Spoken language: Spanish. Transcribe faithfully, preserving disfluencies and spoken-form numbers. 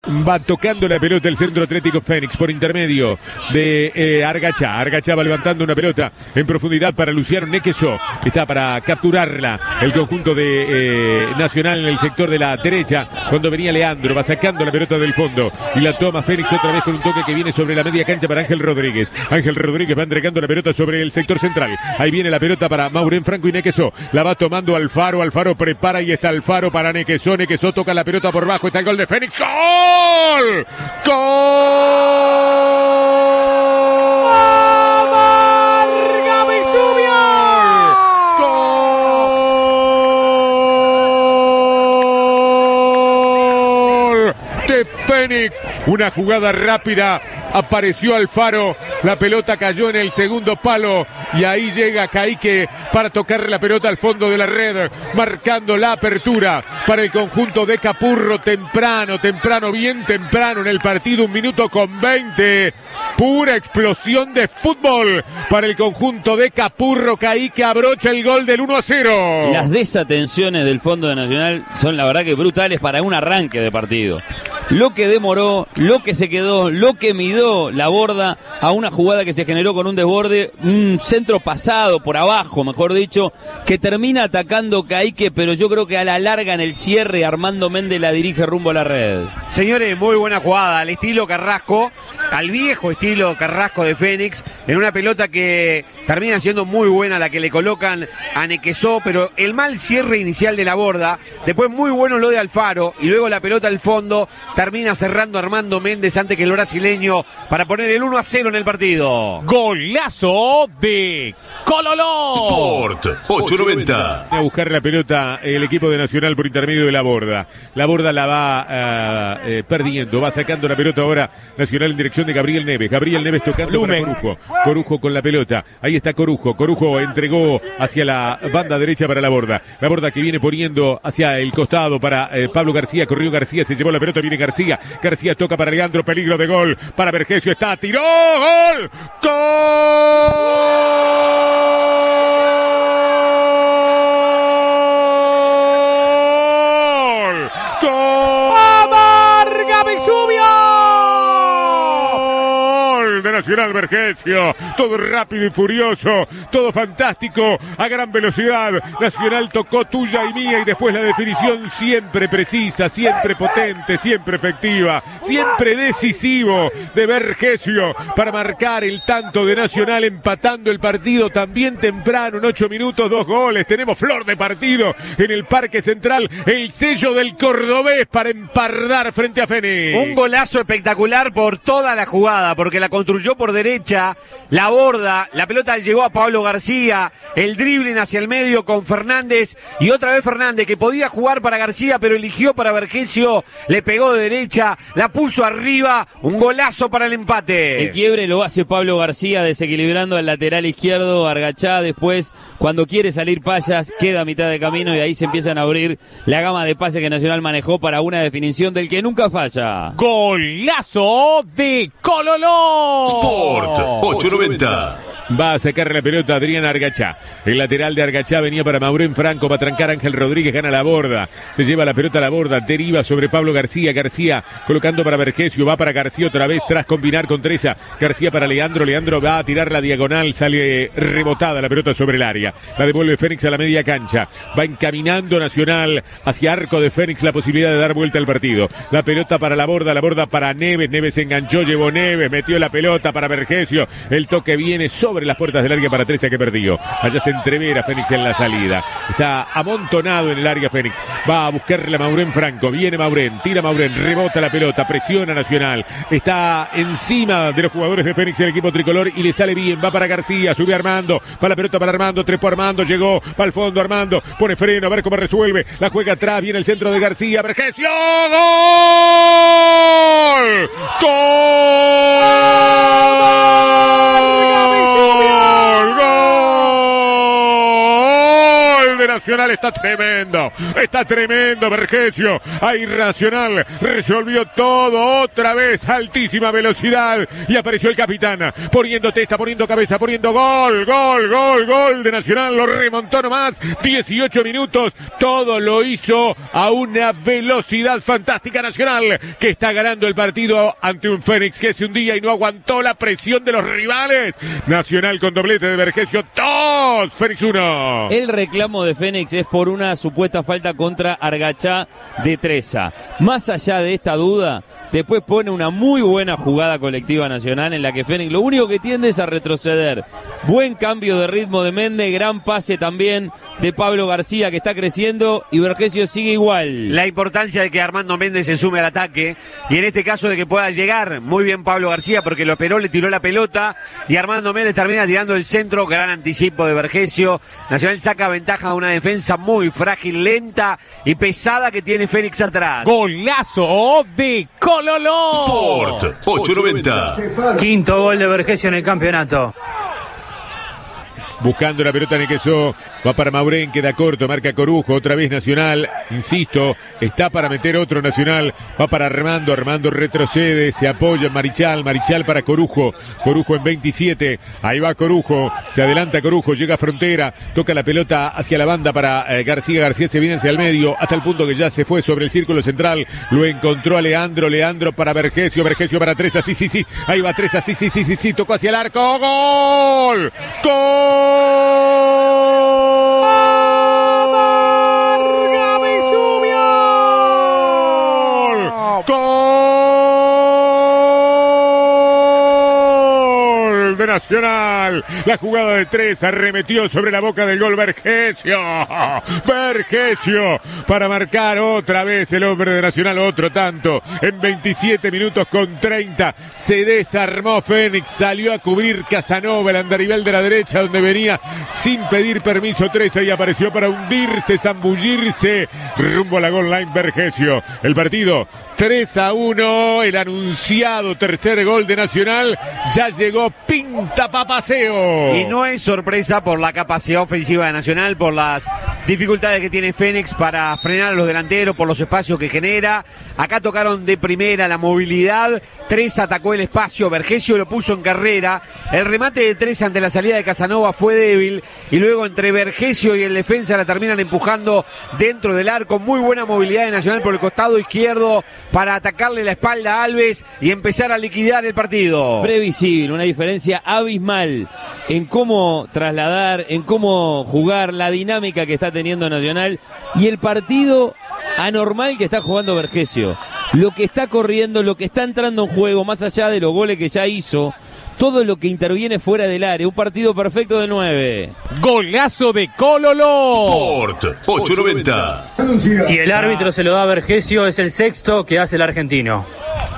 Va tocando la pelota el Centro Atlético Fénix por intermedio de eh, Argachá. Argachá va levantando una pelota en profundidad para Luciano Nequesó. Está para capturarla el conjunto de eh, Nacional en el sector de la derecha. Cuando venía Leandro, va sacando la pelota del fondo y la toma Fénix otra vez con un toque que viene sobre la media cancha para Ángel Rodríguez. Ángel Rodríguez va entregando la pelota sobre el sector central. Ahí viene la pelota para Maurén Franco y Nequesó. La va tomando Alfaro. Alfaro prepara y está Alfaro para Nequesó. Nequesó toca la pelota por bajo. Está el gol de Fénix. ¡Gol! ¡Gol! ¡Marga Vesubio! ¡Gol! De Fénix. Una jugada rápida. Apareció Alfaro, la pelota cayó en el segundo palo y ahí llega Caíque para tocar la pelota al fondo de la red, marcando la apertura para el conjunto de Capurro temprano, temprano, bien temprano en el partido, un minuto con veinte, pura explosión de fútbol para el conjunto de Capurro. Caíque abrocha el gol del uno a cero. Las desatenciones del Fondo de Nacional son la verdad que brutales para un arranque de partido. Lo que demoró, lo que se quedó, lo que midió la Borda a una jugada que se generó con un desborde, un centro pasado por abajo, mejor dicho, que termina atacando Caíque, pero yo creo que a la larga en el cierre Armando Méndez la dirige rumbo a la red. Señores, muy buena jugada, al estilo Carrasco, al viejo estilo Carrasco de Fénix, en una pelota que termina siendo muy buena la que le colocan a Nequesó, pero el mal cierre inicial de la Borda, después muy bueno lo de Alfaro, y luego la pelota al fondo, termina cerrando Armando Méndez antes que el brasileño para poner el uno a cero en el partido. Golazo de Cololó. Sport ocho noventa. A buscar la pelota el equipo de Nacional por intermedio de la Borda. La Borda la va uh, eh, perdiendo, va sacando la pelota ahora Nacional en dirección de Gabriel Neves. Gabriel Neves tocando para Corujo. Corujo con la pelota. Ahí está Corujo. Corujo entregó hacia la banda derecha para la Borda. La Borda que viene poniendo hacia el costado para eh, Pablo García. Corrió García, se llevó la pelota, viene García. García toca para Leandro, peligro de gol para Vergesio. Está, tiró, gol, gol, gol, ¡Amarga Vesubio! de Nacional Vergesio, todo rápido y furioso, todo fantástico, a gran velocidad. Nacional tocó tuya y mía y después la definición siempre precisa, siempre potente, siempre efectiva, siempre decisivo de Vergesio para marcar el tanto de Nacional, empatando el partido también temprano, en ocho minutos, dos goles. Tenemos flor de partido en el Parque Central, el sello del cordobés para empardar frente a Fénix. Un golazo espectacular por toda la jugada, porque la construyó por derecha, la Borda, la pelota llegó a Pablo García, el dribbling hacia el medio con Fernández, y otra vez Fernández, que podía jugar para García, pero eligió para Vergesio, le pegó de derecha, la puso arriba, un golazo para el empate. El quiebre lo hace Pablo García desequilibrando al lateral izquierdo, Argachá después, cuando quiere salir Payas, queda a mitad de camino y ahí se empiezan a abrir la gama de pases que Nacional manejó para una definición del que nunca falla. Golazo de Cololó. Sport ocho noventa. Va a sacar la pelota Adrián Argachá. El lateral de Argachá venía para Maurén Franco, va a trancar Ángel Rodríguez, gana la Borda. Se lleva la pelota a la Borda, deriva sobre Pablo García. García colocando para Vergesio, va para García otra vez tras combinar con Treza. García para Leandro, Leandro va a tirar la diagonal, sale rebotada la pelota sobre el área. La devuelve Fénix a la media cancha. Va encaminando Nacional hacia arco de Fénix, la posibilidad de dar vuelta al partido. La pelota para la Borda, la Borda para Neves. Neves enganchó, llevó Neves, metió la pelota para Vergesio. El toque viene sobre las puertas del área para Treza que perdió. Allá se entrevera Fénix en la salida. Está amontonado en el área Fénix. Va a buscarle a Maurén Franco. Viene Maurén, tira Maurén, rebota la pelota, presiona Nacional. Está encima de los jugadores de Fénix el equipo tricolor y le sale bien. Va para García, sube Armando. Va la pelota para Armando, trepó Armando, llegó. Va al fondo Armando, pone freno, a ver cómo resuelve. La juega atrás, viene el centro de García. Vergesio, ¡gol! ¡Gol! ¡Gol! ¡Gol de Nacional! Nacional está tremendo, está tremendo Vergesio. Ahí Nacional resolvió todo otra vez, altísima velocidad. Y apareció el capitán, poniendo testa, poniendo cabeza, poniendo gol, gol, gol, gol de Nacional. Lo remontó nomás, dieciocho minutos. Todo lo hizo a una velocidad fantástica Nacional, que está ganando el partido ante un Fénix que se hundía y no aguantó la presión de los rivales. Nacional con doblete de Vergesio, dos, Fénix uno. El reclamo de Fénix es por una supuesta falta contra Argachá de Treza. Más allá de esta duda, después pone una muy buena jugada colectiva Nacional en la que Fénix lo único que tiende es a retroceder. Buen cambio de ritmo de Méndez, gran pase también de Pablo García, que está creciendo, y Vergesio sigue igual. La importancia de que Armando Méndez se sume al ataque, y en este caso de que pueda llegar muy bien Pablo García, porque lo esperó, le tiró la pelota, y Armando Méndez termina tirando el centro. Gran anticipo de Vergesio. Nacional saca ventaja de una defensa muy frágil, lenta y pesada que tiene Fénix atrás. Golazo de Cololó. Sport ochocientos noventa. Quinto gol de Vergesio en el campeonato. Buscando la pelota Nequesó, va para Maurén, queda corto, marca Corujo, otra vez Nacional, insisto, está para meter otro Nacional, va para Armando, Armando retrocede, se apoya en Marichal, Marichal para Corujo, Corujo en veintisiete, ahí va Corujo, se adelanta Corujo, llega a frontera, toca la pelota hacia la banda para eh, García, García se viene hacia el medio, hasta el punto que ya se fue sobre el círculo central, lo encontró a Leandro, Leandro para Vergesio, Vergesio para Treza, sí, sí, sí, ahí va Treza, sí, sí, sí, sí, sí, tocó hacia el arco, ¡gol! ¡Gol! ¡Varga Vesubio! ¡Gol de Nacional! La jugada de tres arremetió sobre la boca del gol Vergesio. Vergesio para marcar otra vez el hombre de Nacional, otro tanto. En veintisiete minutos con treinta se desarmó Fénix, salió a cubrir Casanova, el andarivel de la derecha donde venía sin pedir permiso Treza y apareció para hundirse, zambullirse rumbo a la goal line Vergesio. El partido tres a uno, el anunciado tercer gol de Nacional ya llegó pinta pa' paseo. Y no es sorpresa por la capacidad ofensiva de Nacional, por las dificultades que tiene Fénix para frenar a los delanteros, por los espacios que genera. Acá tocaron de primera la movilidad, Treza atacó el espacio, Vergesio lo puso en carrera, el remate de Treza ante la salida de Casanova fue débil, y luego entre Vergesio y el defensa la terminan empujando dentro del arco. Muy buena movilidad de Nacional por el costado izquierdo para atacarle la espalda a Alves y empezar a liquidar el partido. Previsible, una diferencia abismal en cómo trasladar, en cómo jugar, la dinámica que está teniendo Nacional y el partido anormal que está jugando Vergesio. Lo que está corriendo, lo que está entrando en juego, más allá de los goles que ya hizo, todo lo que interviene fuera del área. Un partido perfecto de nueve. Golazo de Cololó. Sport ochocientos noventa. Si el árbitro se lo da a Vergesio, es el sexto que hace el argentino.